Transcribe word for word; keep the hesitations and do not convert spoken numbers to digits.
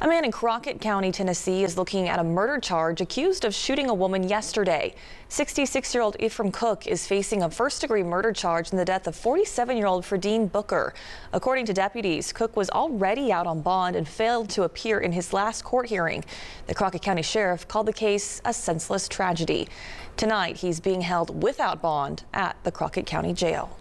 A man in Crockett County, Tennessee is looking at a murder charge accused of shooting a woman yesterday. sixty-six-year-old Ephraim Cook is facing a first-degree murder charge in the death of forty-seven-year-old Fredine Booker. According to deputies, Cook was already out on bond and failed to appear in his last court hearing. The Crockett County Sheriff called the case a senseless tragedy. Tonight, he's being held without bond at the Crockett County Jail.